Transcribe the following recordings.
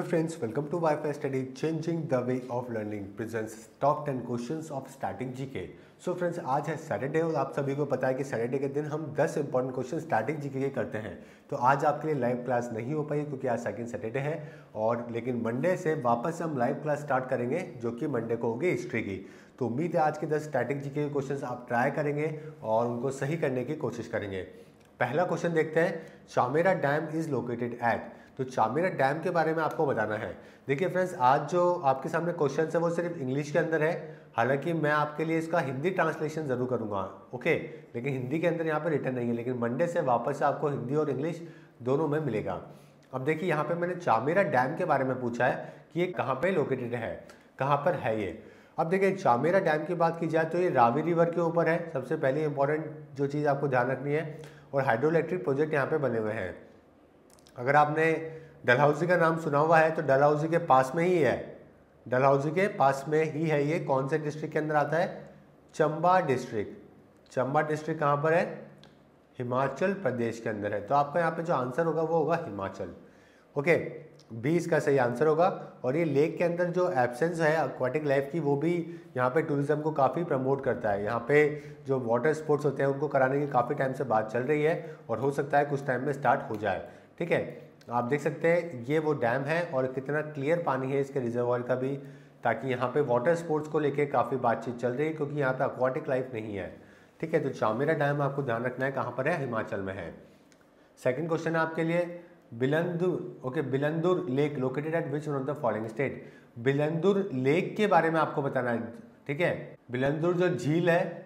Hello friends, welcome to WiFi study changing the way of learning presents top 10 questions of static GK. So friends, आज है Saturday और आप सभी को पता है कि सैटरडे के दिन हम 10 इंपॉर्टेंट क्वेश्चन स्टैटिक जीके के करते हैं। तो आज आपके लिए लाइव क्लास नहीं हो पाई क्योंकि आज सेकंड सैटरडे है, और लेकिन मंडे से वापस हम लाइव क्लास स्टार्ट करेंगे जो कि मंडे को होगी हिस्ट्री की। तो उम्मीद है आज के 10 स्टैटिक जीके के क्वेश्चन आप ट्राई करेंगे और उनको सही करने की कोशिश करेंगे। पहला क्वेश्चन देखते हैं, Chamera dam is located at. तो चामेरा डैम के बारे में आपको बताना है। देखिए फ्रेंड्स, आज जो आपके सामने क्वेश्चन है वो सिर्फ इंग्लिश के अंदर है, हालांकि मैं आपके लिए इसका हिंदी ट्रांसलेशन जरूर करूंगा, ओके। लेकिन हिंदी के अंदर यहाँ पे रिटर्न नहीं है, लेकिन मंडे से वापस आपको हिंदी और इंग्लिश दोनों में मिलेगा। अब देखिए यहाँ पे मैंने चामेरा डैम के बारे में पूछा है कि ये कहाँ पे लोकेटेड है, कहाँ पर है ये। अब देखिए चामेरा डैम की बात की जाए तो ये रावी रिवर के ऊपर है। सबसे पहले इंपॉर्टेंट जो चीज़ आपको ध्यान रखनी है, और हाइड्रो इलेक्ट्रिक प्रोजेक्ट यहाँ पे बने हुए हैं। अगर आपने डलहौजी का नाम सुना हुआ है तो डलहौजी के पास में ही है, डलहौजी के पास में ही है ये। कौन से डिस्ट्रिक्ट के अंदर आता है? चंबा डिस्ट्रिक्ट। चंबा डिस्ट्रिक्ट कहाँ पर है? हिमाचल प्रदेश के अंदर है। तो आपका यहाँ पे जो आंसर होगा वो होगा हिमाचल, ओके। बी इसका सही आंसर होगा। और ये लेक के अंदर जो एब्सेंस है एक्वाटिक लाइफ की, वो भी यहाँ पे टूरिज्म को काफ़ी प्रमोट करता है। यहाँ पे जो वाटर स्पोर्ट्स होते हैं उनको कराने की काफ़ी टाइम से बात चल रही है, और हो सकता है कुछ टाइम में स्टार्ट हो जाए, ठीक है। आप देख सकते हैं ये वो डैम है, और कितना क्लियर पानी है इसके रिजर्वॉयर का भी, ताकि यहाँ पे वाटर स्पोर्ट्स को लेके काफ़ी बातचीत चल रही है, क्योंकि यहाँ पे एक्वाटिक लाइफ नहीं है, ठीक है। तो चामेरा डैम आपको ध्यान रखना है कहाँ पर है, हिमाचल में है। सेकंड क्वेश्चन है आपके लिए, Bellandur, okay, Bellandur lake located at which one of the following state. Bellandur lake के बारे में आपको बताना है, ठीक है। बिलंदुर जो झील है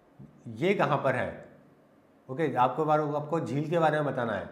ये कहाँ पर है, ओके। आपको झील के बारे में बताना है।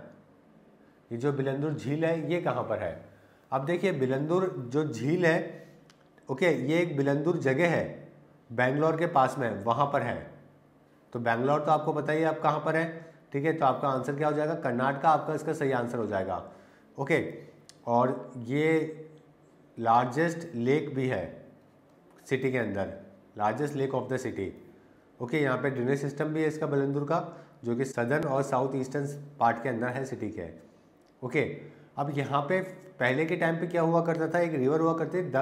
ये जो बिलंदुर झील है ये कहाँ पर है। अब देखिए बिलंदुर जो झील है, ओके, ये एक बिलंदुर जगह है बेंगलोर के पास में, वहाँ पर है। तो बेंगलोर तो आपको बताइए आप कहाँ पर है, ठीक है। तो आपका आंसर क्या हो जाएगा? कर्नाटका आपका इसका सही आंसर हो जाएगा, ओके। और ये लार्जेस्ट लेक भी है सिटी के अंदर, largest lake of the city, okay. यहाँ पे ड्रेनेज सिस्टम भी है इसका बिलंदुर का, जो कि सदर्न और साउथ ईस्टर्न पार्ट के अंदर है सिटी के, ओके। अब यहाँ पे पहले के टाइम पे क्या हुआ करता था, एक रिवर हुआ करती है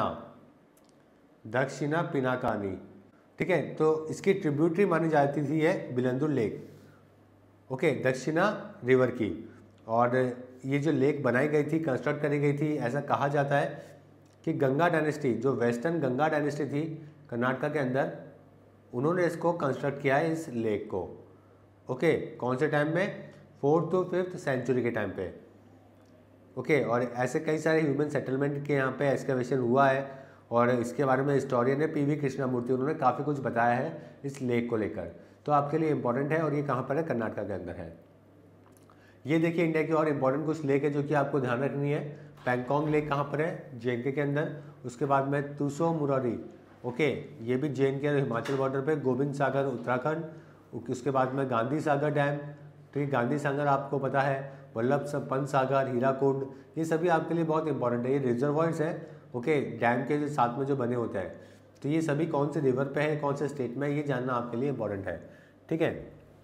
दक्षिणा पिनाकानी, ठीक है। तो इसकी ट्रिब्यूटरी मानी जाती थी ये Bellandur lake, okay, Dakshina river की। और ये जो लेक बनाई गई थी, कंस्ट्रक्ट करी गई थी, ऐसा कहा जाता है कि गंगा डायनेस्टी, जो वेस्टर्न गंगा डायनेस्टी थी कर्नाटका के अंदर, उन्होंने इसको कंस्ट्रक्ट किया है इस लेक को, ओके। कौन से टाइम में? 4th to 5th सेंचुरी के टाइम पे, ओके। और ऐसे कई सारे ह्यूमन सेटलमेंट के यहाँ पे एक्सकवेशन हुआ है, और इसके बारे में हिस्टोरियन है पीवी कृष्णमूर्ति, उन्होंने काफ़ी कुछ बताया है इस लेक को लेकर। तो आपके लिए इंपॉर्टेंट है, और ये कहाँ पर है? कर्नाटका के अंदर है। ये देखिए इंडिया की और इम्पोर्टेंट कुछ लेक है जो कि आपको ध्यान रखनी है। पैंगोंग लेक कहाँ पर है? जेएनके के अंदर। उसके बाद में तुसो मुरारी, ओके, ये भी जेएनके और हिमाचल बॉर्डर पे। गोविंद सागर उत्तराखंड। उसके बाद में गांधी सागर डैम, ठीक है, गांधी सागर आपको पता है। वल्लभ पंत सागर, हीराकुंड, ये सभी आपके लिए बहुत इंपॉर्टेंट है। ये रिजर्वॉयर्स है, ओके, डैम के जो साथ में जो बने होते हैं। तो ये सभी कौन से रिवर पे है, कौन से स्टेट में, ये जानना आपके लिए इंपॉर्टेंट है, ठीक है।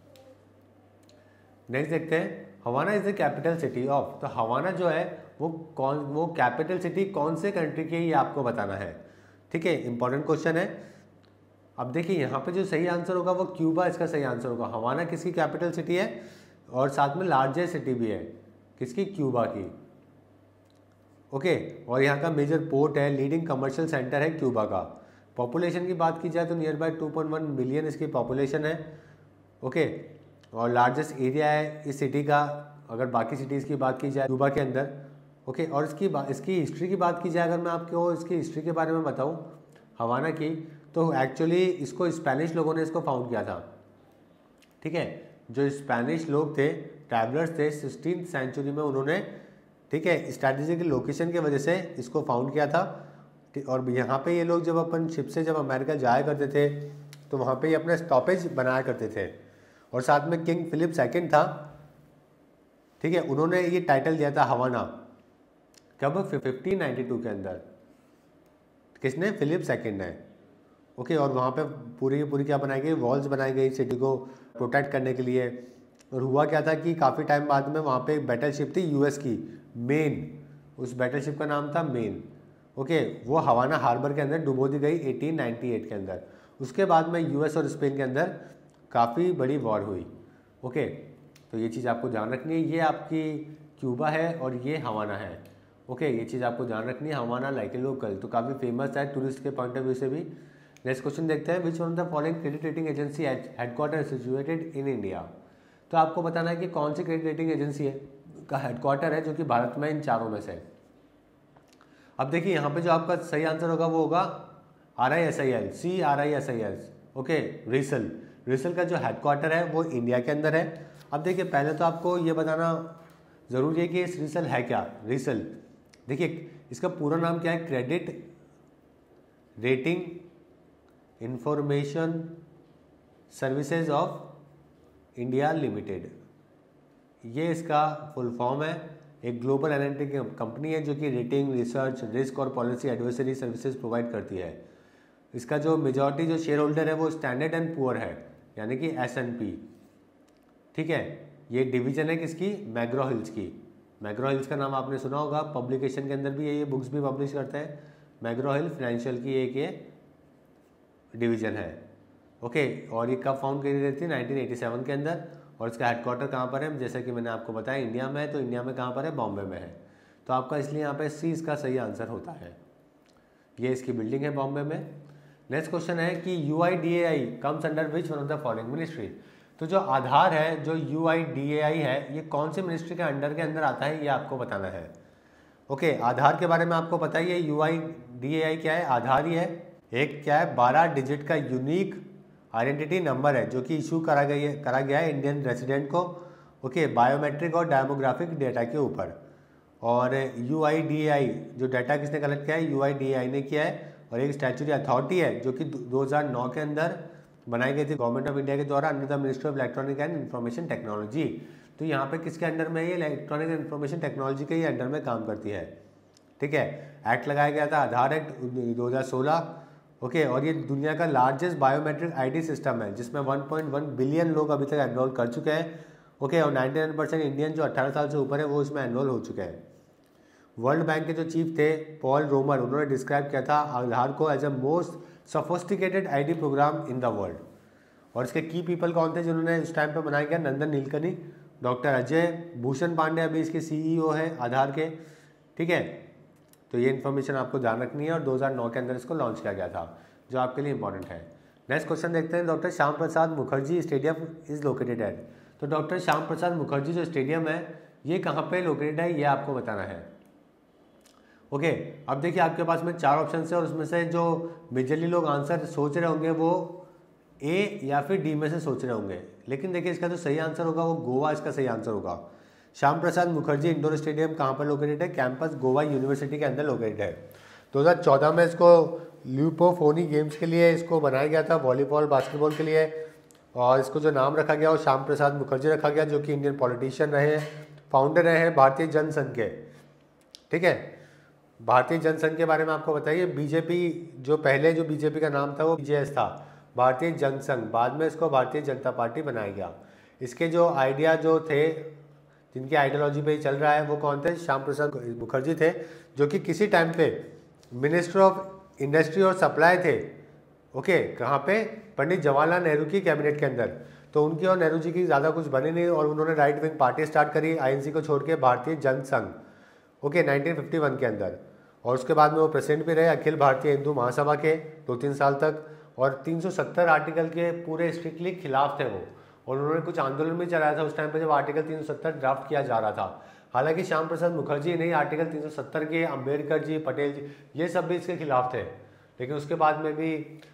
नेक्स्ट देखते हैं, Havana is the capital city of. तो हवाना जो है वो कैपिटल सिटी कौन से कंट्री की है, ये आपको बताना है, ठीक है। इंपॉर्टेंट क्वेश्चन है। अब देखिए यहाँ पे जो सही आंसर होगा वो क्यूबा इसका सही आंसर होगा। हवाना किसकी कैपिटल सिटी है, और साथ में लार्जेस्ट सिटी भी है किसकी? क्यूबा की, ओके। और यहाँ का मेजर पोर्ट है, लीडिंग कमर्शियल सेंटर है क्यूबा का। पॉपुलेशन की बात की जाए तो नियर बाय 2.1 मिलियन इसकी पॉपुलेशन है, ओके। और लार्जेस्ट एरिया है इस सिटी का, अगर बाकी सिटीज़ की बात की जाए क्यूबा के अंदर, ओके। और इसकी हिस्ट्री की बात की जाए, अगर मैं आपको इसकी हिस्ट्री के बारे में बताऊं हवाना की, तो एक्चुअली इसको स्पेनिश लोगों ने इसको फाउंड किया था, ठीक है। जो स्पेनिश लोग थे, ट्रैवलर्स थे, 16th सेंचुरी में उन्होंने, ठीक है, स्ट्रैटेजिक लोकेशन की वजह से इसको फाउंड किया था। और यहाँ पे ये लोग जब अपन शिप से जब अमेरिका जाया करते थे तो वहाँ पे ये अपना स्टॉपेज बनाया करते थे। और साथ में किंग फिलिप सेकंड था, ठीक है, उन्होंने ये टाइटल दिया था हवाना, कब? 1592 के अंदर। किसने? फिलिप सेकंड ने, ओके। और वहाँ पे पूरी क्या बनाई गई? वॉल्स बनाई गई सिटी को प्रोटेक्ट करने के लिए। और हुआ क्या था कि काफ़ी टाइम बाद में वहाँ पे एक बैटल शिप थी यूएस की, मेन, उस बैटलशिप का नाम था मेन। ओके, वो हवाना हार्बर के अंदर डुबो दी गई 1898 के अंदर। उसके बाद में यूएस और स्पेन के अंदर काफ़ी बड़ी वॉर हुई। ओके, तो ये चीज़ आपको ध्यान रखनी है। ये आपकी क्यूबा है और ये हवाना है। ओके, ये चीज़ आपको ध्यान रखनी है। हवाना लाइक ए लोकल, तो काफ़ी फेमस है टूरिस्ट के पॉइंट ऑफ व्यू से भी। नेक्स्ट क्वेश्चन देखते हैं, which one of the following credit rating agency headquarter situated in India. तो आपको बताना है कि कौन सी क्रेडिट रेटिंग एजेंसी है का हेडक्वार्टर है जो कि भारत में इन चारों में से है। अब देखिए यहाँ पे जो आपका सही आंसर होगा वो होगा RISIL, CRISIL। Okay, CRISIL. CRISIL का जो हेडक्वार्टर है वो इंडिया के अंदर है। अब देखिए पहले तो आपको ये बताना ज़रूरी है कि इस रिसल है क्या। रिसल देखिए इसका पूरा नाम क्या है, credit rating information services of India limited, ये इसका फुल फॉर्म है। एक ग्लोबल एनालिटिक कंपनी है जो कि रेटिंग, रिसर्च, रिस्क और पॉलिसी एडवाइजरी सर्विसेज प्रोवाइड करती है। इसका जो मेजॉरिटी जो शेयर होल्डर है वो स्टैंडर्ड एंड पुअर है, यानी कि S&P। ठीक है, ये डिवीजन है किसकी, मैग्रो हिल्स की। मैग्रो हिल्स का नाम आपने सुना होगा, पब्लिकेशन के अंदर भी ये बुक्स भी पब्लिश करते हैं। मैग्रो हिल फाइनेंशियल की एक ये डिवीजन है। ओके, और ये कब फाउंड करी गई थी, 1987 के अंदर। और इसका हेडक्वार्टर कहाँ पर है, जैसा कि मैंने आपको बताया इंडिया में है। तो इंडिया में कहाँ पर है, बॉम्बे में है। तो आपका इसलिए यहाँ पे C इसका सही आंसर होता है। ये इसकी बिल्डिंग है बॉम्बे में। नेक्स्ट क्वेश्चन है कि UIDAI comes under which one of the following ministry. तो जो आधार है, जो UIDAI है, ये कौन सी मिनिस्ट्री के अंदर आता है, ये आपको बताना है। ओके, आधार के बारे में आपको पता ही है। UIDAI क्या है, आधार ही है। एक क्या है, 12 डिजिट का यूनिक आइडेंटिटी नंबर है जो कि इशू करा गया है इंडियन रेजिडेंट को। ओके, बायोमेट्रिक और डेमोग्राफिक डेटा के ऊपर। और UIDAI जो डाटा किसने कलेक्ट किया है, UIDAI ने किया है। और एक स्टैट्यूटरी अथॉरिटी है जो कि 2009 के अंदर बनाई गई थी गवर्नमेंट ऑफ इंडिया के द्वारा under the ministry of electronic and information technology. तो यहाँ पे किसके अंडर में, ये इलेक्ट्रॉनिक एंड इन्फॉर्मेशन टेक्नोलॉजी के ही अंडर में काम करती है। ठीक है, एक्ट लगाया गया था, आधार एक्ट 2016। ओके, और ये दुनिया का लार्जेस्ट बायोमेट्रिक ID सिस्टम है जिसमें 1.1 बिलियन लोग अभी तक एनरोल कर चुके हैं। ओके, और 99% इंडियन जो 18 साल से ऊपर है वो इसमें एनरोल हो चुके हैं। वर्ल्ड बैंक के जो चीफ थे पॉल रोमर, उन्होंने डिस्क्राइब किया था आधार को as a most sophisticated ID programme in the world. और इसके की पीपल कौन थे जिन्होंने इस टाइम पर बनाया गया, नंदन नीलकनी, डॉक्टर अजय भूषण पांडे अभी इसके CEO है आधार के। ठीक है, तो ये इन्फॉर्मेशन आपको ध्यान रखनी है। और 2009 के अंदर इसको लॉन्च किया गया था, जो आपके लिए इंपॉर्टेंट है। नेक्स्ट क्वेश्चन देखते हैं, doctor Shyama Prasad Mukherjee stadium is located at. तो डॉक्टर श्याम प्रसाद मुखर्जी जो स्टेडियम है ये कहाँ पे लोकेटेड है, ये आपको बताना है। ओके, अब देखिए आपके पास में 4 ऑप्शन है और उसमें से जो मेजरली लोग आंसर सोच रहे होंगे वो A या फिर D में से सोच रहे होंगे। लेकिन देखिए इसका जो सही आंसर होगा वो गोवा इसका सही आंसर होगा। श्याम प्रसाद मुखर्जी इंडोर स्टेडियम कहाँ पर लोकेटेड है, कैंपस गोवा यूनिवर्सिटी के अंदर लोकेटेड है। 2014 में इसको ल्यूपोफोनी गेम्स के लिए इसको बनाया गया था, वॉलीबॉल बास्केटबॉल के लिए। और इसको जो नाम रखा गया वो श्याम प्रसाद मुखर्जी रखा गया, जो कि इंडियन पॉलिटिशियन रहे हैं, फाउंडर रहे हैं भारतीय जनसंघ के। ठीक है, भारतीय जनसंघ के बारे में आपको बताइए। बीजेपी जो पहले जो बीजेपी का नाम था वो BJS था, भारतीय जनसंघ। बाद में इसको भारतीय जनता पार्टी बनाया गया। इसके जो आइडिया जो थे, जिनकी आइडियोलॉजी पे चल रहा है, वो कौन थे, श्याम प्रसाद मुखर्जी थे, जो कि किसी टाइम पे मिनिस्टर ऑफ इंडस्ट्री और सप्लाई थे। ओके, कहाँ पे, पंडित जवाहरलाल नेहरू की कैबिनेट के अंदर। तो उनकी और नेहरू जी की ज़्यादा कुछ बनी नहीं और उन्होंने राइट विंग पार्टी स्टार्ट करी INC को छोड़ के, भारतीय जनसंघ। ओके, 1951 के अंदर। और उसके बाद में वो प्रेसिडेंट भी रहे अखिल भारतीय हिंदू महासभा के 2-3 साल तक। और 370 आर्टिकल के पूरे स्ट्रिक्टली खिलाफ थे वो। और उन्होंने कुछ आंदोलन भी चलाया था उस टाइम पे जब आर्टिकल 370 ड्राफ्ट किया जा रहा था। हालांकि श्याम प्रसाद मुखर्जी नहीं, आर्टिकल 370 के अम्बेडकर जी, पटेल जी, ये सब भी इसके खिलाफ थे। लेकिन उसके बाद में भी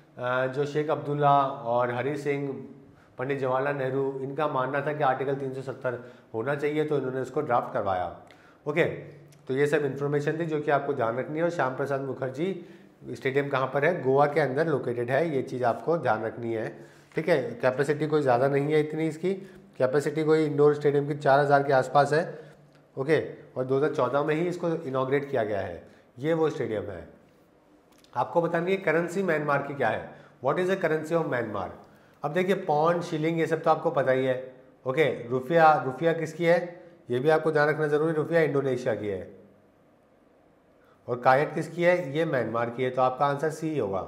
जो शेख अब्दुल्ला और हरी सिंह, पंडित जवाहरलाल नेहरू, इनका मानना था कि आर्टिकल 370 होना चाहिए, तो इन्होंने उसको ड्राफ्ट करवाया। ओके, तो ये सब इन्फॉर्मेशन थी जो कि आपको ध्यान रखनी है। और श्याम प्रसाद मुखर्जी स्टेडियम कहाँ पर है, गोवा के अंदर लोकेटेड है, ये चीज़ आपको ध्यान रखनी है। ठीक है, कैपेसिटी कोई ज़्यादा नहीं है, इतनी इसकी कैपेसिटी कोई इंडोर स्टेडियम की 4000 के आसपास है। ओके, और 2014 में ही इसको इनॉग्रेट किया गया है। ये वो स्टेडियम है। आपको बतानी है करेंसी म्यांमार की क्या है, what is the currency of Myanmar. अब देखिए पौंड, शिलिंग, ये सब तो आपको पता ही है। ओके, रुपया किसकी है, ये भी आपको ध्यान रखना जरूरी, रुपया इंडोनेशिया की है। और कायट किसकी है, ये म्यांमार की है, तो आपका आंसर सी होगा।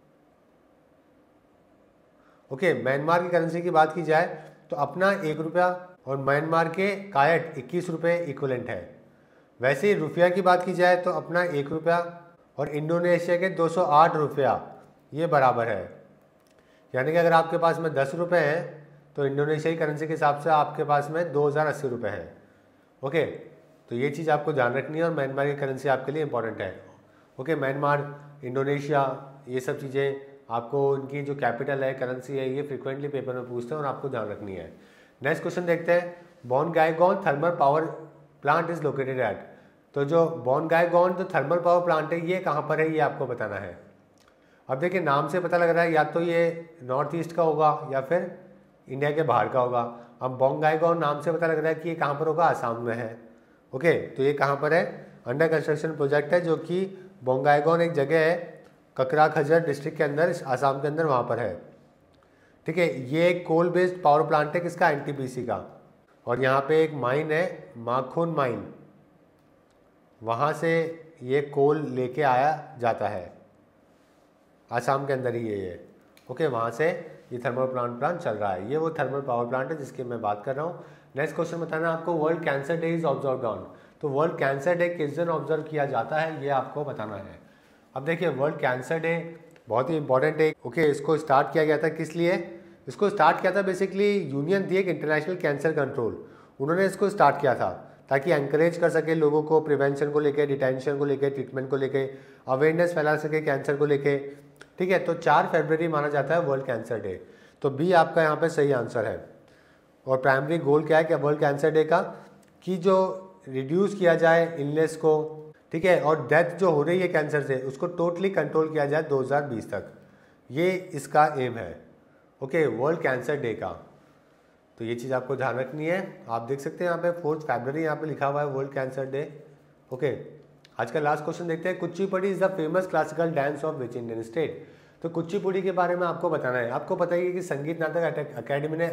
ओके, म्यांमार की करेंसी की बात की जाए तो अपना 1 रुपया और म्यांमार के कायट 21 रुपये इक्वलेंट है। वैसे ही रुपया की बात की जाए तो अपना 1 रुपया और इंडोनेशिया के 208 रुपया ये बराबर है। यानी कि अगर आपके पास में 10 रुपये हैं तो इंडोनेशियाई करेंसी के हिसाब से आपके पास में 2080 रुपये है। ओके, तो ये चीज़ आपको ध्यान रखनी है और म्यांमार की करेंसी आपके लिए इंपॉर्टेंट है। ओके, म्यांमार, इंडोनेशिया, ये सब चीज़ें आपको इनकी जो कैपिटल है, करेंसी है, ये फ्रिक्वेंटली पेपर में पूछते हैं और आपको ध्यान रखनी है। नेक्स्ट क्वेश्चन देखते हैं, Bongaigaon thermal power plant is located at. तो जो बोनगाईगांव जो थर्मल पावर प्लांट है ये कहाँ पर है, ये आपको बताना है। अब देखिए नाम से पता लग रहा है या तो ये नॉर्थ ईस्ट का होगा या फिर इंडिया के बाहर का होगा। अब बोनगाईगांव नाम से पता लग रहा है कि ये कहाँ पर होगा, आसाम में है। ओके, तो ये कहाँ पर है, अंडर कंस्ट्रक्शन प्रोजेक्ट है जो कि बोनगाईगांव एक जगह है ककराखजर डिस्ट्रिक्ट के अंदर, आसाम के अंदर, वहाँ पर है। ठीक है, ये एक कोल बेस्ड पावर प्लांट है, किसका, एनटीपीसी का। और यहाँ पे एक माइन है माखून माइन, वहाँ से ये कोल लेके आया जाता है, आसाम के अंदर ही ये ओके, वहाँ से ये थर्मल प्लांट चल रहा है। ये वो थर्मल पावर प्लांट है जिसकी मैं बात कर रहा हूँ। नेक्स्ट क्वेश्चन बताना आपको, world cancer day is observe on. तो वर्ल्ड कैंसर डे किस दिन ऑब्जर्व किया जाता है ये आपको बताना है। अब देखिए वर्ल्ड कैंसर डे बहुत ही इंपॉर्टेंट है। ओके, इसको स्टार्ट किया गया था किस लिए, इसको स्टार्ट किया था बेसिकली यूनियन थी एक इंटरनेशनल कैंसर कंट्रोल, उन्होंने इसको स्टार्ट किया था ताकि एंकरेज कर सके लोगों को प्रिवेंशन को लेके, डिटेंशन को लेके, ट्रीटमेंट को लेके, अवेयरनेस फैला सके कैंसर को लेके। ठीक है, तो 4 फरवरी माना जाता है वर्ल्ड कैंसर डे, तो बी आपका यहाँ पे सही आंसर है। और प्राइमरी गोल क्या है कि वर्ल्ड कैंसर डे का, कि जो रिड्यूस किया जाए इलनेस को, ठीक है, और डेथ जो हो रही है कैंसर से उसको टोटली कंट्रोल किया जाए 2020 तक, ये इसका एम है। ओके, वर्ल्ड कैंसर डे का, तो ये चीज़ आपको ध्यान रखनी है। आप देख सकते हैं यहाँ पे 4 फरवरी यहाँ पे लिखा हुआ है वर्ल्ड कैंसर डे। ओके, आज का लास्ट क्वेश्चन देखते हैं, Kuchipudi is the famous classical dance of which Indian state. तो कुचिपुड़ी के बारे में आपको बताना है। आपको पता ही है कि संगीत नाटक अकेडमी ने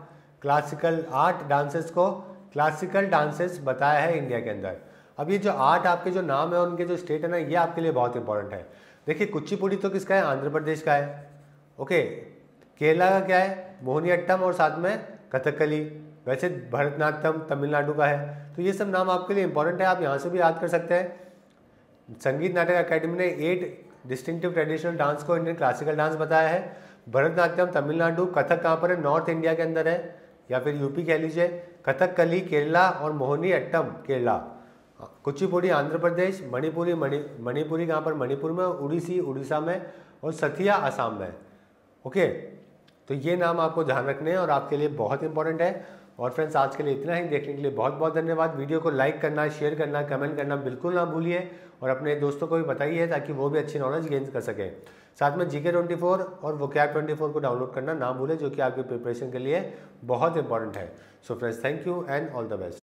8 डांसेस को क्लासिकल डांसेस बताया है इंडिया के अंदर। अब ये जो 8 आपके जो नाम है और उनके जो स्टेट है ना, ये आपके लिए बहुत इंपॉर्टेंट है। देखिए कुचिपुड़ी तो किसका है, आंध्र प्रदेश का है। ओके, केरला का क्या है, मोहिनीअट्टम और साथ में कथकली। वैसे भरतनाट्यम तमिलनाडु का है। तो ये सब नाम आपके लिए इंपॉर्टेंट है, आप यहाँ से भी याद कर सकते हैं। संगीत नाटक अकेडमी ने 8 डिस्टिंक्टिव ट्रेडिशनल डांस को इंडियन क्लासिकल डांस बताया है। भरतनाट्यम तमिलनाडु, कथक कहाँ पर है, नॉर्थ इंडिया के अंदर है या फिर यूपी कह लीजिए, कथकली केरला और मोहिनीअट्टम केरला, कुचिपुड़ी आंध्र प्रदेश, मणिपुरी कहाँ पर, मणिपुर में, उड़ीसी उड़ीसा में, और सथिया आसाम में। ओके, तो ये नाम आपको ध्यान रखने हैं और आपके लिए बहुत इंपॉर्टेंट है। और फ्रेंड्स आज के लिए इतना ही, देखने के लिए बहुत बहुत धन्यवाद। वीडियो को लाइक करना, शेयर करना, कमेंट करना बिल्कुल ना भूलिए और अपने दोस्तों को भी बताइए ताकि वो भी अच्छी नॉलेज गेन कर सके। साथ में GK 24 और vocab 24 को डाउनलोड करना ना भूलें, जो कि आपकी प्रिपरेशन के लिए बहुत इंपॉर्टेंट है। So friends, thank you and all the best.